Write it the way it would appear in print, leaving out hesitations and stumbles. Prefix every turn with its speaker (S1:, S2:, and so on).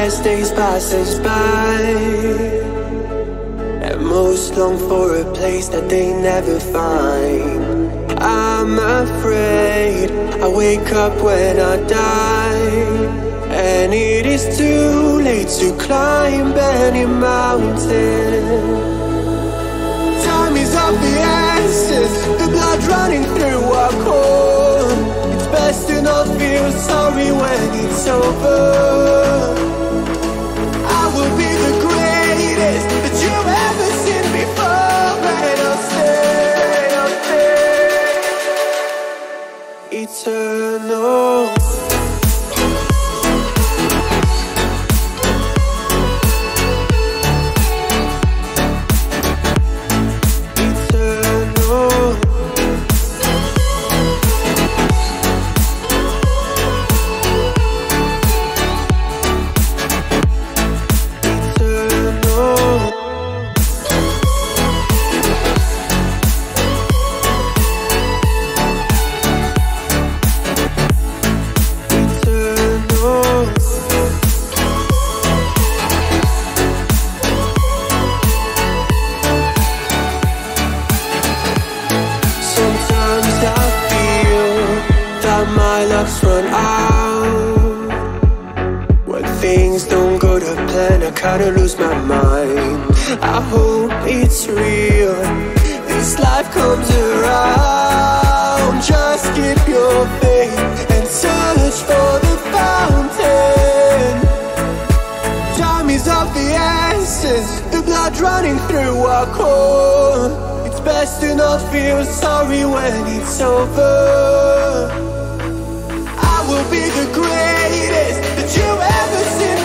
S1: as days pass us by, and most long for a place that they never find. I'm afraid I wake up when I die, and it is too late to climb any mountain. Time is of the essence, the blood running through our core. It's best to not feel sorry when it's over. I will be the greatest that you've ever seen before, and I'll stay eternal. My luck's run out. When things don't go to plan, I kinda lose my mind. I hope it's real, this life comes around. Just keep your faith and search for the fountain. Time is of the essence, the blood running through our core. It's best to not feel sorry when it's over. Will be the greatest that you ever seen